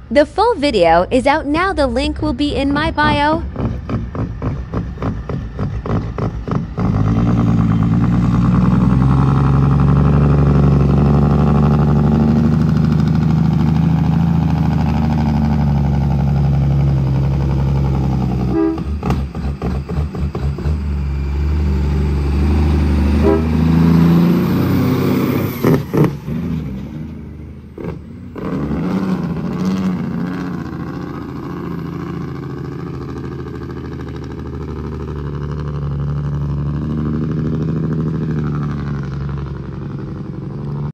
The full video is out now. The link will be in my bio.